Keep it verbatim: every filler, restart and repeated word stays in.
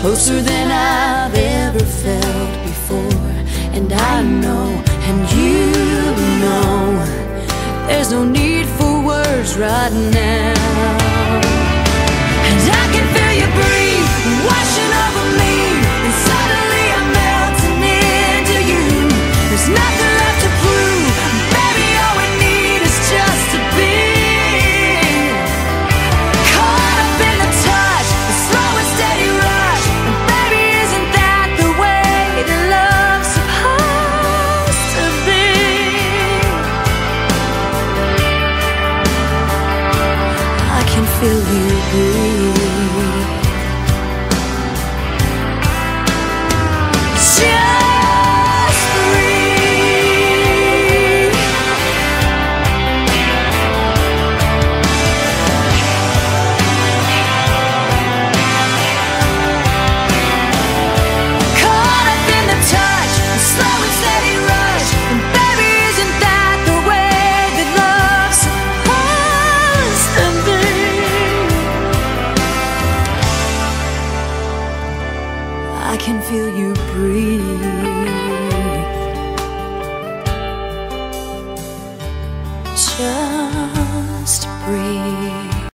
closer than I've ever felt before. And I know, and you know, there's no need for words right now. And I can feel you breathe, washing over me, and suddenly I'm melting into you. There's nothing left to prove, baby, all we need is just to be caught up in the touch, the slow and steady rush. And baby, isn't that the way that love's supposed to be? I can feel you breathe. Just breathe. Caught up in the touch, the slow and steady rush. And baby, isn't that the way that love's supposed to be? I can feel you breathe.